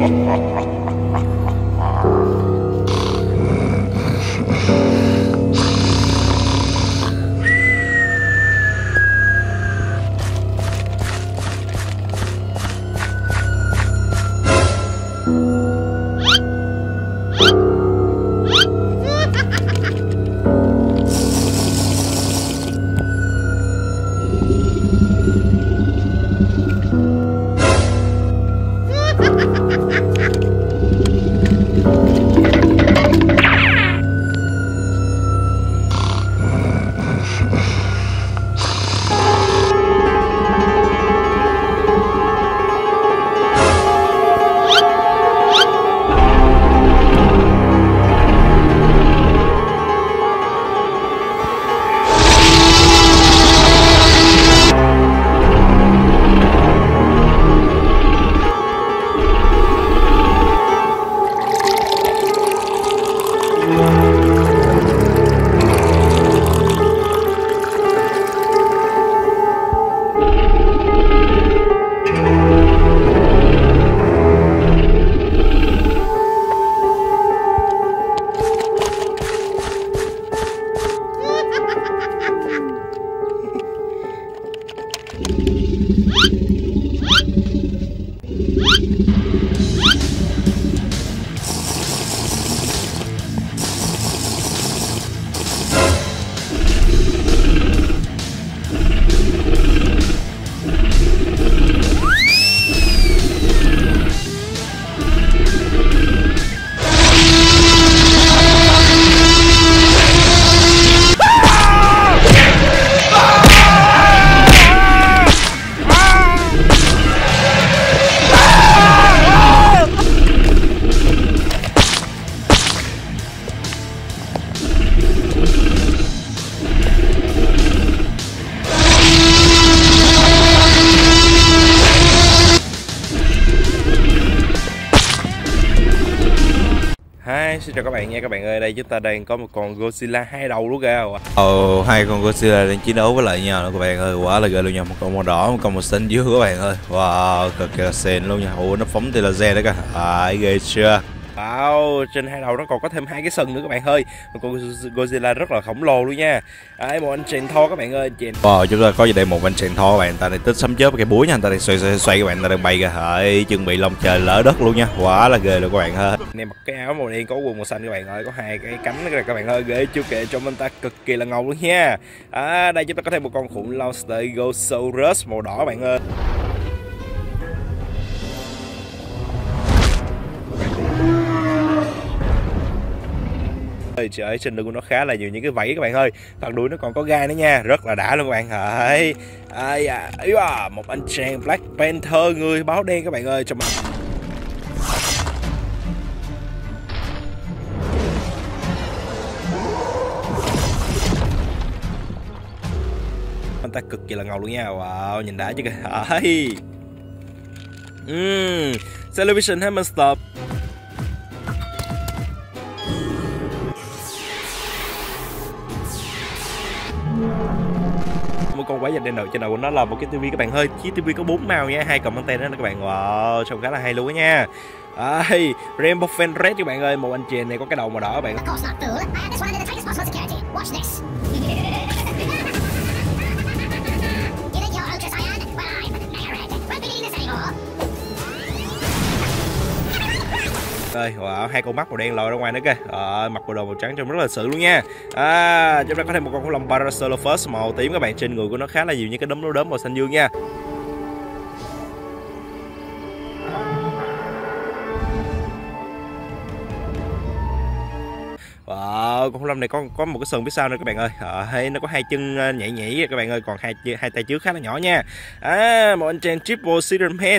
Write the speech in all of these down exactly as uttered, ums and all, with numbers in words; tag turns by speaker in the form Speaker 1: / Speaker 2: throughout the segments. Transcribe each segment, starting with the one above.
Speaker 1: Hi, xin chào các bạn nha các bạn ơi, đây chúng ta đang có một con Godzilla hai đầu luôn kìa.
Speaker 2: Ồ, oh, hai con Godzilla đang chiến đấu với lại nhau nữa các bạn ơi, quá là ghê luôn nha, một con màu đỏ, một con màu xanh dưới các bạn ơi. Wow, cực kỳ là xịn luôn nha. Ủa, nó phóng tia laser đó kìa. À, ghê chưa?
Speaker 1: Wow, trên hai đầu nó còn có thêm hai cái sừng nữa các bạn ơi. Một con Godzilla rất là khổng lồ luôn nha. Đấy, một anh chèn Thor các bạn ơi, chèn.
Speaker 2: Wow, chúng ta có gì đây, một anh chèn Thor các bạn, ta này tích sấm chớp cái búa nha, anh ta đang xoay xoay xoay các bạn, ta đang bay kìa. Đấy, chuẩn bị lòng trời lỡ đất luôn nha, quá là ghê luôn các bạn ơi.
Speaker 1: Này mặc cái áo màu đen có quần màu xanh các bạn ơi, có hai cái cánh nữa các bạn ơi, ghê chưa kể, trong anh ta cực kỳ là ngầu luôn nha. À, đây chúng ta có thêm một con khủng long Stegosaurus màu đỏ các bạn ơi. Trời ơi, trên lưng của nó khá là nhiều những cái vảy các bạn ơi, phần đuôi nó còn có gai nữa nha, rất là đã luôn các bạn. Đấy, ai à, à, một anh chàng Black Panther người báo đen các bạn ơi, trong mặt anh ta cực kỳ là ngầu luôn nha. Wow, nhìn đã chứ kìa. Đấy, uhm, Television Hammerstop. Một con quái vật đen đầu trên đầu của nó là một cái tivi các bạn ơi, chiếc tivi có bốn màu nha, hai cầm anten đó các bạn. Wow, trông khá là hay luôn á nha. Đây, Rainbow Fan Red các bạn ơi, một anh chèn này có cái đầu màu đỏ các bạn. Ơi, wow, hai con mắt màu đen lòi ra ngoài nữa kìa. À, mặc bộ đồ màu trắng trông rất là sự luôn nha. À, chúng ta có thêm một con khủng long Parasaurolophus màu tím các bạn, trên người của nó khá là nhiều những cái đốm đốm màu xanh dương nha. Wow, con khủng long này có có một cái sừng phía sau nữa các bạn ơi. À, hay nó có hai chân nhảy nhảy các bạn ơi, còn hai hai tay trước khá là nhỏ nha. À, một anh chàng Triple Spider-Man.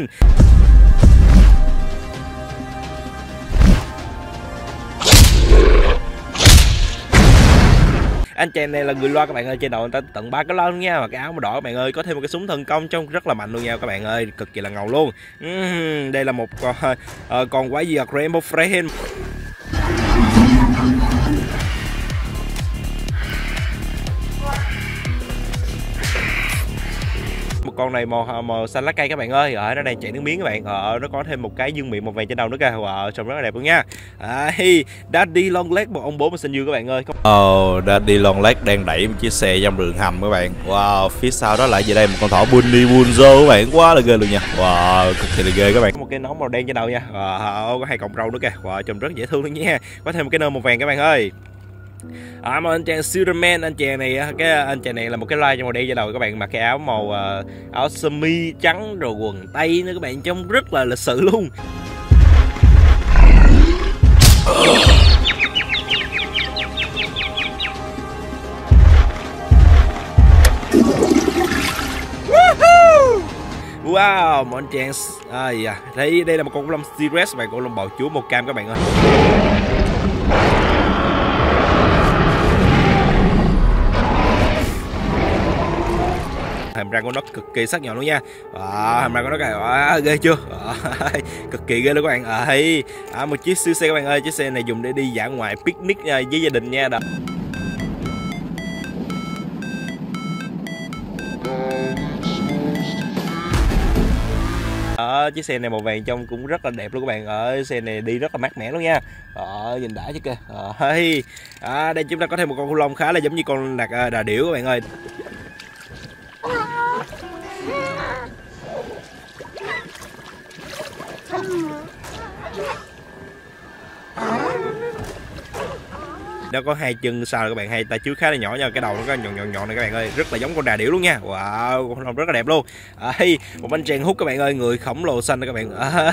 Speaker 1: Anh chàng này là người loa các bạn ơi, trên đầu anh ta tận ba cái loa luôn nha, và cái áo màu đỏ các bạn ơi, có thêm một cái súng thần công trông rất là mạnh luôn nha các bạn ơi, cực kỳ là ngầu luôn. Uhm, đây là một con uh, con quái vật Rainbow Friend. Một con này màu màu xanh lá cây các bạn ơi, ở nó đang chạy nước miếng các bạn, ở nó có thêm một cái dương miệng màu vàng trên đầu nữa kìa, wow, trông rất là đẹp luôn nha. Đấy, Daddy Long Leg, một ông bố mà xinh dương các bạn ơi.
Speaker 2: Oh, Daddy Long Leg đang đẩy một chiếc xe trong đường hầm các bạn. Wow, phía sau đó lại về đây một con thỏ Bunny Bunzo các bạn, quá là ghê luôn nha. Wow, cực kỳ là ghê các bạn.
Speaker 1: Có một cái nón màu đen trên đầu nha, wow, có hai cọng râu nữa kìa, wow, trông rất dễ thương luôn nha. Có thêm một cái nơ màu vàng các bạn ơi. À, mà anh chàng Superman, anh chàng này cái anh chàng này là một cái like màu đen trên đầu các bạn, mặc cái áo màu uh, áo sơ mi trắng rồi quần tây nữa các bạn, trông rất là lịch sự luôn. Wow, một anh chàng à, dạ. Đây đây là một con khủng long T-Rex bạn, con long bào chúa màu cam các bạn ơi. Hàm răng của nó cực kỳ sắc nhọn luôn nha. À, hàm răng của nó kìa, à, ghê chưa? À, cực kỳ ghê luôn các bạn. À, à, một chiếc siêu xe các bạn ơi, chiếc xe này dùng để đi dã ngoại picnic với gia đình nha. Đó. Ở chiếc xe này màu vàng trông cũng rất là đẹp luôn các bạn. Ở xe này đi rất là mát mẻ luôn nha. Ờ, nhìn đã chứ kìa. À, à, đây chúng ta có thêm một con khủng long khá là giống như con lạc đà điểu các bạn ơi. Nó có hai chân sau các bạn, hai tay trước khá là nhỏ nha, cái đầu nó có nhọn nhọn nhọn này các bạn ơi, rất là giống con đà điểu luôn nha. Wow, con rất là đẹp luôn. À, một anh chàng hút các bạn ơi, người khổng lồ xanh đó các bạn. À,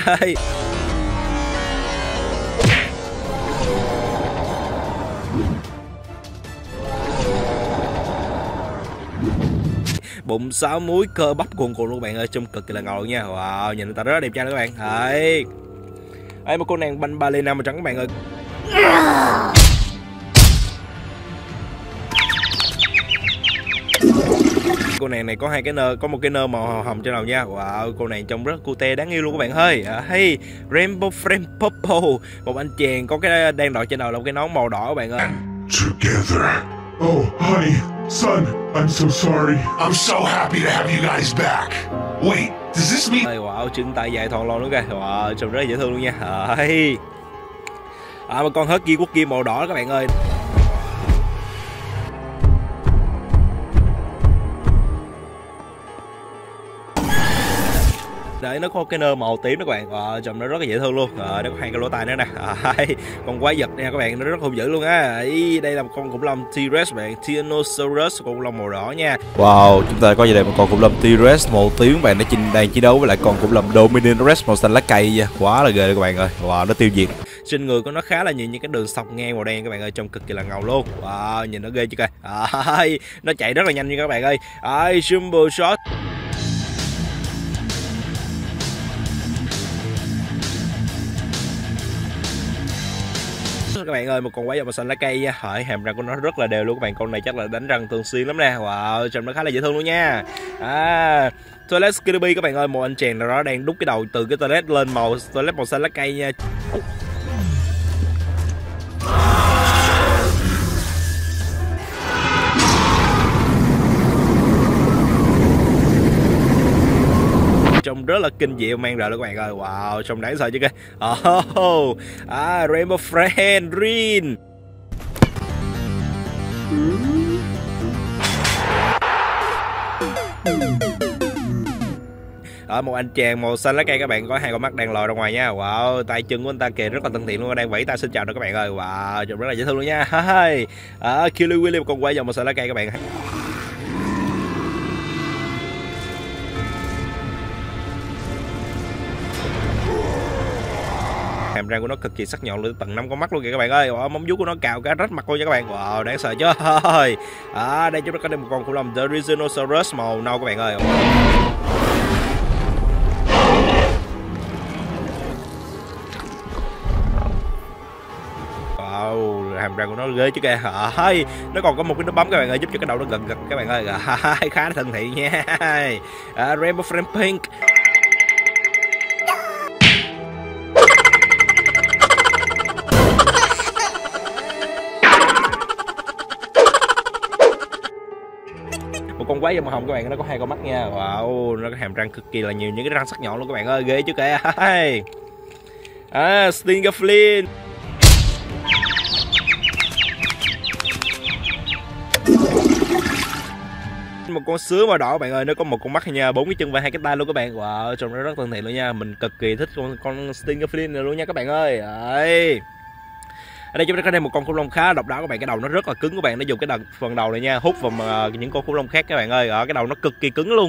Speaker 1: bụng sáu múi, cơ bắp cuồn cuộn luôn các bạn ơi, trông cực kỳ là ngầu nha. Wow, nhìn người ta rất là đẹp trai các bạn. Đấy, đây một con nàng banh ballerina màu trắng các bạn ơi. Cô nàng này có hai cái nơ, có một cái nơ màu hồng trên đầu nha. Wow, cô nàng trông rất cute đáng yêu luôn các bạn ơi. À, hey, Rainbow Friend Purple, một anh chàng có cái đang đội trên đầu là một cái nón màu đỏ các bạn ơi.
Speaker 3: Together. Oh, honey, son, I'm so sorry. I'm so happy to have you guys back. Wait, does this mean?
Speaker 1: Wow, chân tay dài thon lon luôn kìa. Wow, trông rất là dễ thương luôn nha. Hey. À, một con husky quốc kim màu đỏ các bạn ơi. Đấy, nó có cái nơ màu tím đó các bạn, à, trông nó rất là dễ thương luôn. À, nó có hai cái lỗ tai nữa nè. À, con quái vật nha các bạn, nó rất hung dữ luôn á. Đây là một con khủng long T-Rex bạn, Tyrannosaurus, con khủng long màu đỏ nha.
Speaker 2: Wow, chúng ta có về đây một con khủng long T-Rex màu tím bạn, nó chinh đang chiến đấu với lại con khủng long Dominus màu xanh lá cây nha. Quá là ghê các bạn ơi. Wow, nó tiêu diệt.
Speaker 1: Trên người của nó khá là nhiều những cái đường sọc ngang màu đen các bạn ơi, trông cực kỳ là ngầu luôn. Wow, nhìn nó ghê chưa kìa. À, nó chạy rất là nhanh nha các bạn ơi. À, Jumbo Shot. Các bạn ơi, một con quái vật màu xanh lá cây nha. Hỏi hàm răng của nó rất là đều luôn các bạn, con này chắc là đánh răng thường xuyên lắm nè. Wow, trông nó khá là dễ thương luôn nha. À, toilet Skibidi các bạn ơi, một anh chàng nào đó đang đút cái đầu từ cái toilet lên màu toilet màu xanh lá cây nha. Trông rất là kinh dị mang rợ luôn các bạn ơi. Wow, trông đáng sợ chứ kìa. Oh, à, Rainbow Friend Green. Ở một anh chàng màu xanh lá cây các bạn, có hai con mắt đang lòi ra ngoài nha. Wow, tay chân của anh ta kìa rất là thân thiện luôn, đang vẫy tay xin chào đó các bạn ơi. Wow, trông rất là dễ thương luôn nha. À, Killer Willy, một con quái vật màu xanh lá cây các bạn. Hàm răng của nó cực kỳ sắc nhọn lên tận năm con mắt luôn kìa các bạn ơi. Wow, móng vuốt của nó cào cả rách mặt luôn nha các bạn. Wow, đáng sợ chưa. À, đây chúng ta có thêm một con khủng long Tyrannosaurus màu nâu các bạn ơi. Wow, hàm răng của nó ghê chứ kìa. À, nó còn có một cái nút bấm các bạn ơi, giúp cho cái đầu nó gần gần các bạn ơi. À, khá là thân thiện nha. À, Rainbow Friend Pink. Một con quái da màu hồng các bạn, nó có hai con mắt nha. Wow, nó có hàm răng cực kỳ là nhiều những cái răng sắc nhọn luôn các bạn ơi, ghê chứ kìa. À, Stinger Flynn. Một con sứa màu đỏ các bạn ơi, nó có một con mắt nha, bốn cái chân và hai cái tay luôn các bạn. Wow, trông nó rất thân thiện luôn nha, mình cực kỳ thích con con Stinger Flynn này luôn nha các bạn ơi. Đấy. Ở đây chúng ta có thêm một con khủng long khá độc đáo các bạn, cái đầu nó rất là cứng các bạn, nó dùng cái đầu, phần đầu này nha hút vào những con khủng long khác các bạn ơi. Ở cái đầu nó cực kỳ cứng luôn.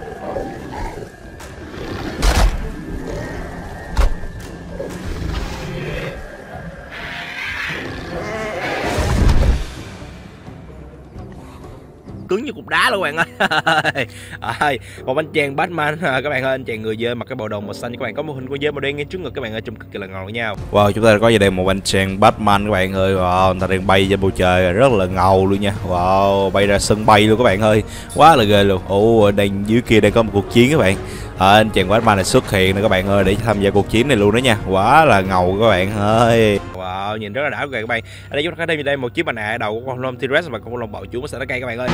Speaker 1: Cứng như cục đá luôn các bạn ơi. À, một anh chàng Batman các bạn ơi, anh chàng người dơi mặc cái bộ đồ màu xanh các bạn, có một hình con dơi màu đen ngay trước ngực các bạn ơi, trông cực kỳ là ngầu nhau.
Speaker 2: Wow, chúng ta có về đây một anh chàng Batman các bạn ơi. Wow, người ta đang bay trên bầu trời rất là ngầu luôn nha. Wow, bay ra sân bay luôn các bạn ơi, quá là ghê luôn. Ồ, đang dưới kia đây có một cuộc chiến các bạn. À, anh chàng Batman này xuất hiện nè các bạn ơi, để tham gia cuộc chiến này luôn đó nha, quá là ngầu các bạn ơi.
Speaker 1: Wow, nhìn rất là đã các bạn. Ở đây chúng ta có thêm đây một chiếc mặt nạ đầu của con khủng long T-Rex và con khủng long bạo chúa sẽ nó cây các bạn ơi.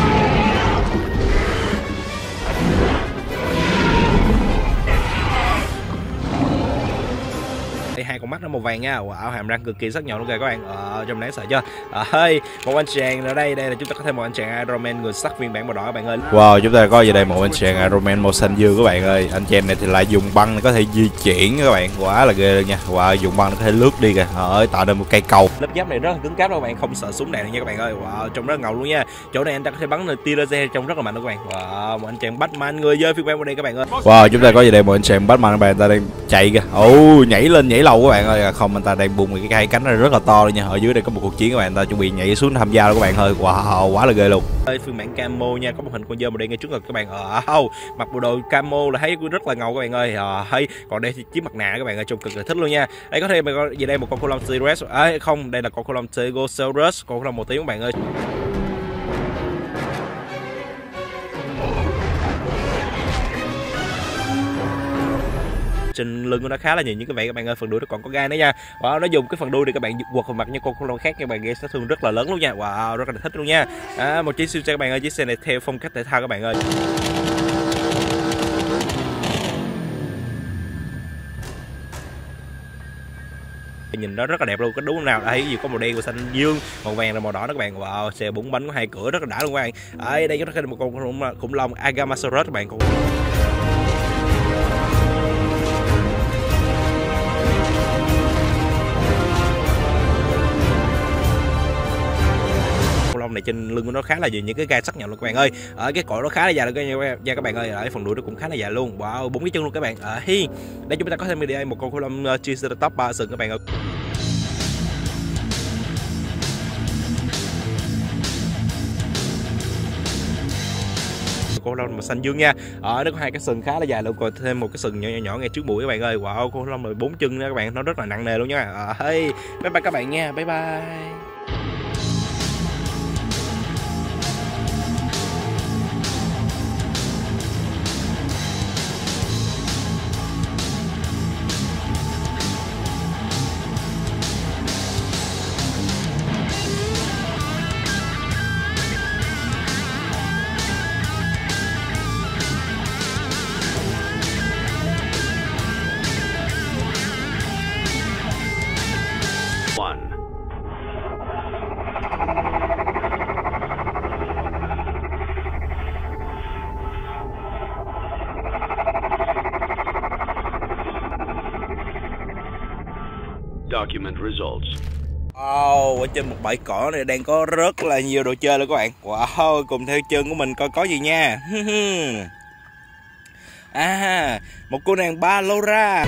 Speaker 1: Hai con mắt nó màu vàng nha. Wow, hàm răng cực kỳ sắc nhọn luôn kìa các bạn. Ờ, trông đáng sợ chưa? Ơi, à, một anh chàng ở đây, đây là chúng ta có thêm một anh chàng Iron Man người sắt phiên bản màu đỏ các bạn ơi.
Speaker 2: Wow, chúng ta có về đây một anh chàng Iron Man màu xanh dương các bạn ơi. Anh chàng này thì lại dùng băng để có thể di chuyển các bạn, quá là ghê luôn nha. Wow, dùng băng để có thể lướt đi kìa, ơi tạo nên một cây cầu.
Speaker 1: Lớp giáp này rất là cứng cáp các bạn, không sợ súng đạn nha các bạn ơi. Wow, trông rất là ngầu luôn nha. Chỗ này anh ta có thể bắn được tia laser trông rất là mạnh luôn các bạn. Wow, một anh chàng Batman người dơi phiên bản màu đen các bạn ơi.
Speaker 2: Wow, chúng ta có về đây một anh chàng Batman các bạn, ta đang chạy kìa. Ồ, nhảy lên nhảy lầu các bạn ơi. Không, anh ta đang bung cái hai cánh rất là to luôn nha. Ở dưới đây có một cuộc chiến các bạn, ta chuẩn bị nhảy xuống tham gia luôn các bạn ơi. Wow, quá là ghê luôn.
Speaker 1: Phiên bản camo nha, có một hình con dơi màu đen ngay trước ngực các bạn. Ờ, oh, mặc bộ đồ camo là thấy rất là ngầu các bạn ơi. Ờ, hay còn đây thì chiếc mặt nạ các bạn ơi, trông cực kỳ thích luôn nha. Đây có thêm mình có về đây một con khủng long T-Rex. À, không, đây là con khủng long Stegosaurus, con khủng long màu tím các bạn ơi. Trên lưng của nó khá là nhiều những cái vảy các bạn ơi, phần đuôi nó còn có gai nữa nha. Wow, nó dùng cái phần đuôi để các bạn quật vào mặt như con khủng long khác các bạn, gây sát thương rất là lớn luôn nha. Wow, rất là thích luôn nha. À, một chiếc siêu xe các bạn ơi, chiếc xe này theo phong cách thể thao các bạn ơi. Nhìn nó rất là đẹp luôn, có đúng không nào? Đây, có màu đen, màu xanh dương, màu vàng là màu đỏ đó các bạn. Wow, xe bốn bánh có hai cửa rất là đã luôn các bạn. Ở đây chúng ta có một con khủng long Agamasaurus các bạn. Con long này trên lưng của nó khá là nhiều những cái gai sắc nhọn luôn các bạn ơi. Ở cái cổ nó khá là dài luôn nha các bạn ơi. Ở phần đuôi nó cũng khá là dài luôn. Wow, bốn cái chân luôn các bạn. Ở hi, đây chúng ta có thêm đây một con khủng long Triceratops ba sừng các bạn ơi. Con long màu xanh dương nha. Ở nó có hai cái sừng khá là dài luôn, còn thêm một cái sừng nhỏ nhỏ, nhỏ ngay trước mũi các bạn ơi. Wow, con long mười bốn chân nha các bạn, nó rất là nặng nề luôn nha. Ở hi, bye bye các bạn nha. Bye bye.
Speaker 3: Document results.
Speaker 1: Wow, ở trên một bãi cỏ này đang có rất là nhiều đồ chơi luôn các bạn. Wow, cùng theo chân của mình coi có gì nha. À, một cô nàng Ballora.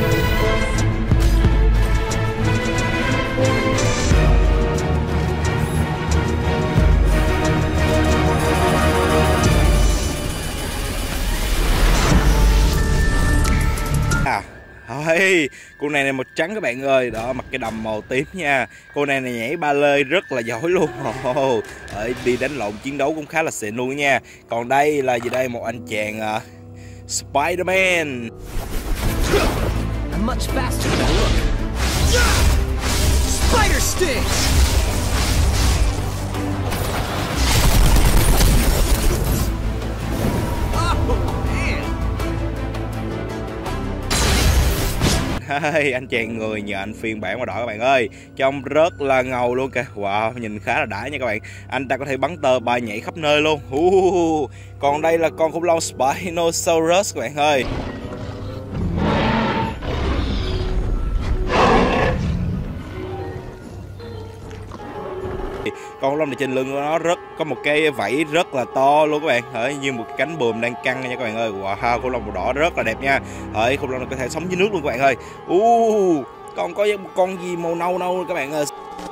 Speaker 1: À, hey, cô này này màu trắng các bạn ơi, đó mặc cái đầm màu tím nha. Cô này này nhảy ba lê rất là giỏi luôn. Oh, đi đánh lộn chiến đấu cũng khá là xịn luôn nha. Còn đây là gì đây, một anh chàng uh, Spider-Man.
Speaker 4: I'm much faster than I look. Spider Sting.
Speaker 1: Hey, anh chàng người nhện phiên bản màu đỏ các bạn ơi, trông rất là ngầu luôn kìa. Wow, nhìn khá là đã nha các bạn. Anh ta có thể bắn tơ bay nhảy khắp nơi luôn. Uh, còn đây là con khủng long Spinosaurus các bạn ơi. Con lông này trên lưng của nó rất có một cái vảy rất là to luôn các bạn, ở như một cái cánh buồm đang căng nha các bạn ơi. Wow, khủng long màu đỏ rất là đẹp nha. Ở khủng long này có thể sống dưới nước luôn các bạn ơi. Uh, còn có một con gì màu nâu nâu các bạn ơi.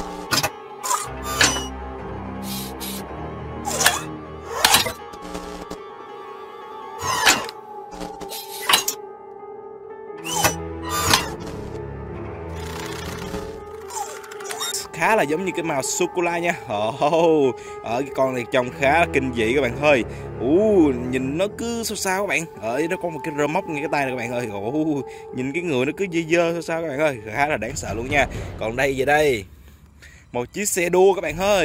Speaker 1: Khá là giống như cái màu sô cô la nha. Oh, ở cái con này trông khá là kinh dị các bạn ơi. Uh, nhìn nó cứ sao sao các bạn. Ở nó có một cái rơ móc ngay cái tay này các bạn ơi. Uh, nhìn cái người nó cứ dơ dơ sao sao các bạn ơi, khá là đáng sợ luôn nha. Còn đây về đây, một chiếc xe đua các bạn ơi.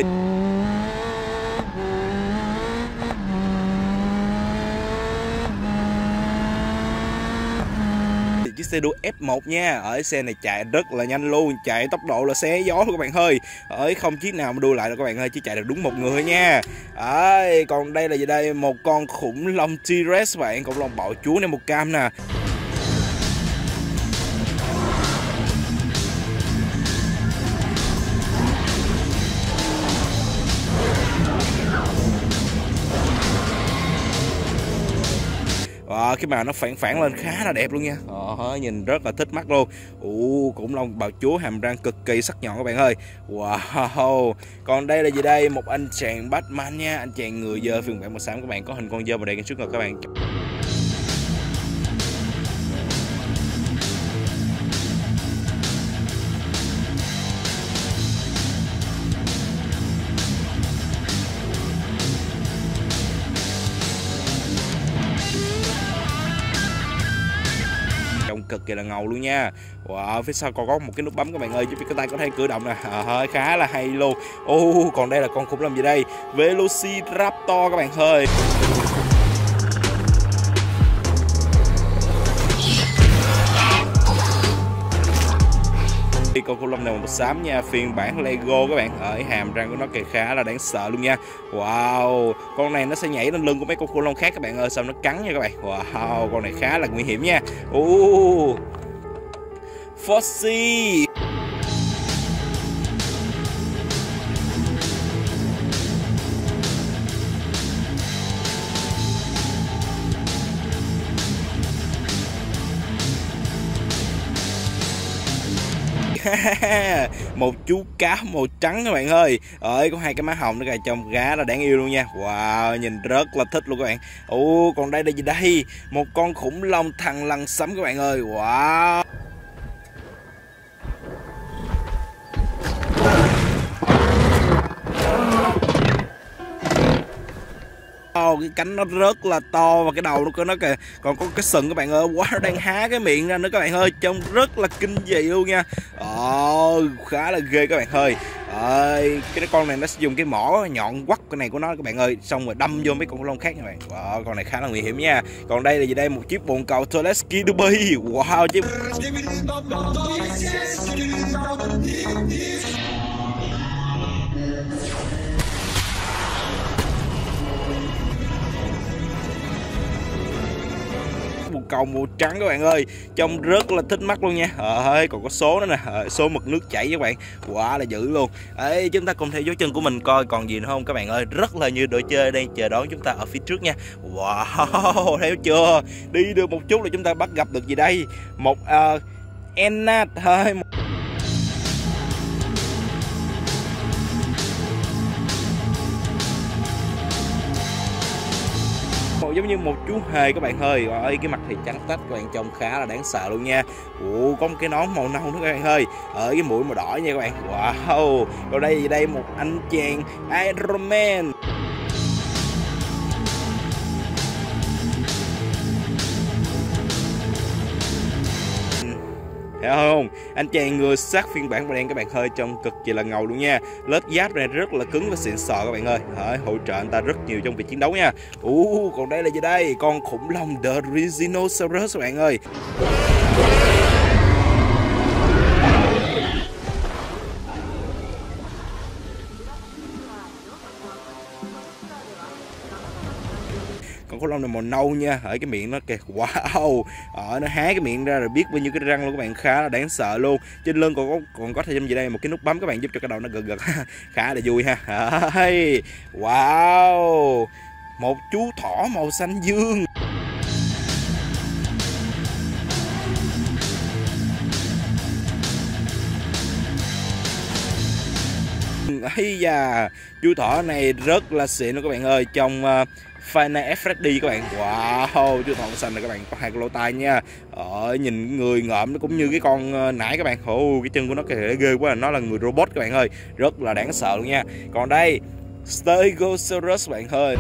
Speaker 1: Chiếc xe đua F một nha. Ở xe này chạy rất là nhanh luôn, chạy tốc độ là xé gió luôn các bạn ơi. Ở không chiếc nào mà đua lại đâu các bạn ơi, chỉ chạy được đúng một người nha. Đấy, còn đây là gì đây, một con khủng long T-Rex bạn, khủng long bạo chúa này một cam nè. À, cái màu nó phản phản lên khá là đẹp luôn nha. Ờ, nhìn rất là thích mắt luôn. Ồ, khủng long bào chúa hàm răng cực kỳ sắc nhọn các bạn ơi. Wow. Còn đây là gì đây, một anh chàng Batman nha, anh chàng người dơ phiên bản màu xám các bạn, có hình con dơ màu đen trước ngực các bạn. Cực kỳ là ngầu luôn nha. Wow, phía sau còn có một cái nút bấm các bạn ơi, giúp cái tay có thể cử động nè. À, khá là hay luôn. Ô, oh, còn đây là con khủng long gì đây, Velociraptor các bạn ơi. Con khủng long này màu xám nha, phiên bản Lego các bạn. Ở hàm răng của nó kìa khá là đáng sợ luôn nha. Wow, con này nó sẽ nhảy lên lưng của mấy con khủng long khác các bạn ơi, xong nó cắn nha các bạn. Wow, con này khá là nguy hiểm nha. Uh, Foxy. Một chú cá màu trắng các bạn ơi. Ơi, có hai cái má hồng nó kìa, trông khá là đáng yêu luôn nha. Wow, nhìn rất là thích luôn các bạn. Ồ, còn đây là gì đây, một con khủng long thằn lằn sẫm các bạn ơi. Wow. Oh, cái cánh nó rất là to và cái đầu nó nó kìa, còn có cái sừng các bạn ơi. Quá, nó đang há cái miệng ra nữa các bạn ơi, trông rất là kinh dị luôn nha. Oh, khá là ghê các bạn ơi. Ơi, cái con này nó sẽ dùng cái mỏ nhọn quắt cái này của nó các bạn ơi, xong rồi đâm vô mấy con khủng long khác nha bạn. Wow, con này khá là nguy hiểm nha. Còn đây là gì đây, một chiếc bồn cầu Toleski Dubai. Wow, chiếc cầu màu trắng các bạn ơi, trông rất là thích mắt luôn nha. Ờ, còn có số nữa nè, ờ, số mực nước chảy các bạn, quá là dữ luôn. Ấy, chúng ta cùng theo dấu chân của mình coi còn gì nữa không các bạn ơi. Rất là nhiều đội chơi đang chờ đón chúng ta ở phía trước nha. Wow, thấy chưa, đi được một chút là chúng ta bắt gặp được gì đây, một uh, Ennat thôi. Giống như một chú hề các bạn ơi. Ơi, cái mặt thì trắng tách các bạn, trông khá là đáng sợ luôn nha. Ủa, có một cái nón màu nâu nữa các bạn ơi, ở cái mũi màu đỏ nha các bạn. Wow, còn đây gì đây, một anh chàng Iron Man. Thấy không, anh chàng người sát phiên bản màu đen các bạn ơi, trông cực kỳ là ngầu luôn nha. Lớp giáp này rất là cứng và xịn sò các bạn ơi. Đấy, hỗ trợ anh ta rất nhiều trong việc chiến đấu nha. Ú, còn đây là gì đây, con khủng long The Rhinoceros các bạn ơi. long này màu nâu nha. Ở cái miệng nó kìa, wow, ở nó há cái miệng ra rồi biết bao nhiêu cái răng luôn các bạn, khá là đáng sợ luôn. Trên lưng còn có còn có thêm gì đây, một cái nút bấm các bạn giúp cho cái đầu nó gật gật khá là vui ha. Đấy. Wow, một chú thỏ màu xanh dương. Ấy da, chú thỏ này rất là xịn luôn các bạn ơi, trong uh, Final Fantasy các bạn. Wow, chú thỏ xanh này các bạn, có hai cái lỗ tai nha. Ở nhìn người ngợm nó cũng như cái con uh, nãy các bạn. Ồ, cái chân của nó kìa ghê quá, nó là người robot các bạn ơi, rất là đáng sợ luôn nha. Còn đây Stegosaurus các bạn ơi.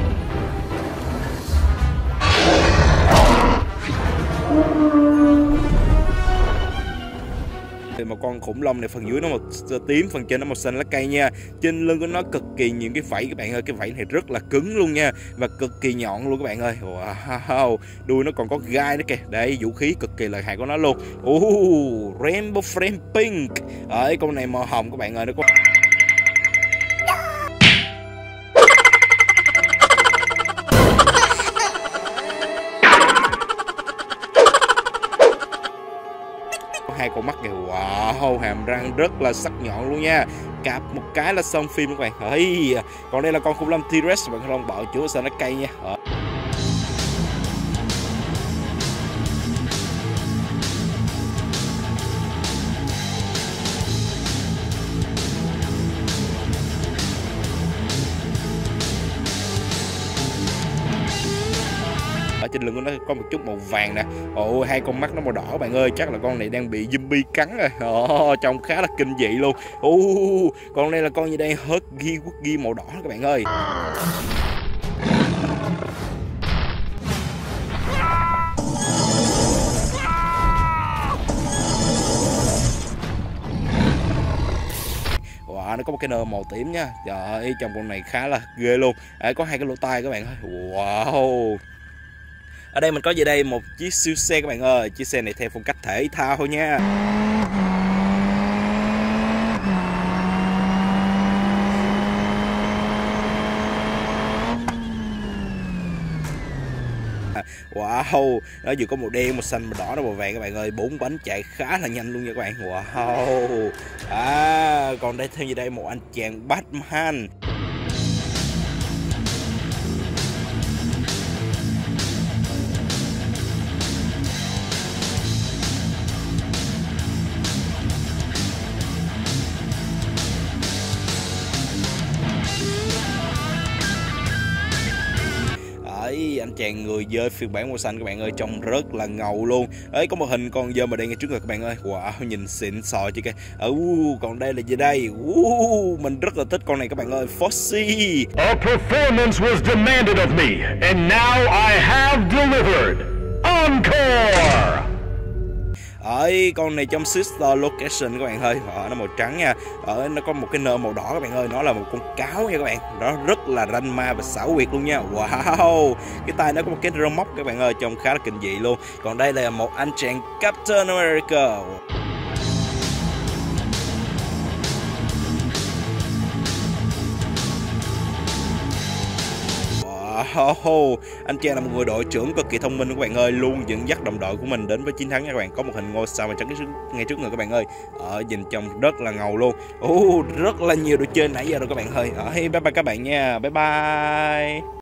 Speaker 1: Một con khủng long này, phần dưới nó màu tím, phần trên nó màu xanh lá cây nha. Trên lưng của nó cực kỳ nhiều cái vảy các bạn ơi, cái vảy này rất là cứng luôn nha, và cực kỳ nhọn luôn các bạn ơi. Wow, đuôi nó còn có gai nữa kìa. Đây, vũ khí cực kỳ lợi hại của nó luôn. Uh, Rainbow Frame Pink. Ở con này màu hồng các bạn ơi, nó có hai con mắt kìa. Wow, hàm răng rất là sắc nhọn luôn nha, cạp một cái là xong phim các bạn. Ấy, còn đây là con khủng long T-Rex, bạn khủng long bạo chúa xanh lá cây nha. Ở trên lưng của nó có một chút màu vàng nè. Ồ, hai con mắt nó màu đỏ các bạn ơi, chắc là con này đang bị zombie cắn rồi. Ồ, trông khá là kinh dị luôn. Ồ, còn đây là con gì đây, Huggy Wuggy màu đỏ các bạn ơi. Wow, nó có một cái nơ màu tím nha. Trời ơi, trong con này khá là ghê luôn. À, có hai cái lỗ tai các bạn ơi. Wow. Ở đây mình có gì đây, một chiếc siêu xe các bạn ơi. Chiếc xe này theo phong cách thể thao thôi nha. Wow, nó vừa có màu đen, màu xanh, màu đỏ, màu vàng các bạn ơi. Bốn bánh chạy khá là nhanh luôn nha các bạn. Wow. À, còn đây thêm gì đây, một anh chàng Batman. Ấy, anh chàng người dơi phiên bản màu xanh các bạn ơi, trông rất là ngầu luôn. Ấy, có một hình con dơi mà đang ngay trước người các bạn ơi. Wow, nhìn xịn sò chứ kìa. Uh, còn đây là gì đây? Uh, mình rất là thích con này các bạn ơi, Foxy.
Speaker 3: A performance was demanded of me, and now I have delivered. Encore!
Speaker 1: Ấy, con này trong Sister Location các bạn ơi. Ờ, nó màu trắng nha. Ở nó có một cái nơ màu đỏ các bạn ơi, nó là một con cáo nha các bạn. Nó rất là ranh ma và xảo quyệt luôn nha. Wow, cái tay nó có một cái rơ móc các bạn ơi, trông khá là kinh dị luôn. Còn đây là một anh chàng Captain America. Wow, anh chàng là một người đội trưởng cực kỳ thông minh các bạn ơi, luôn dẫn dắt đồng đội của mình đến với chiến thắng nha các bạn. Có một hình ngôi sao mà trắng ngay trước người các bạn ơi. Ở nhìn trông rất là ngầu luôn. Uh, rất là nhiều đồ chơi nãy giờ rồi các bạn ơi. Ở, hey, bye bye các bạn nha. Bye bye.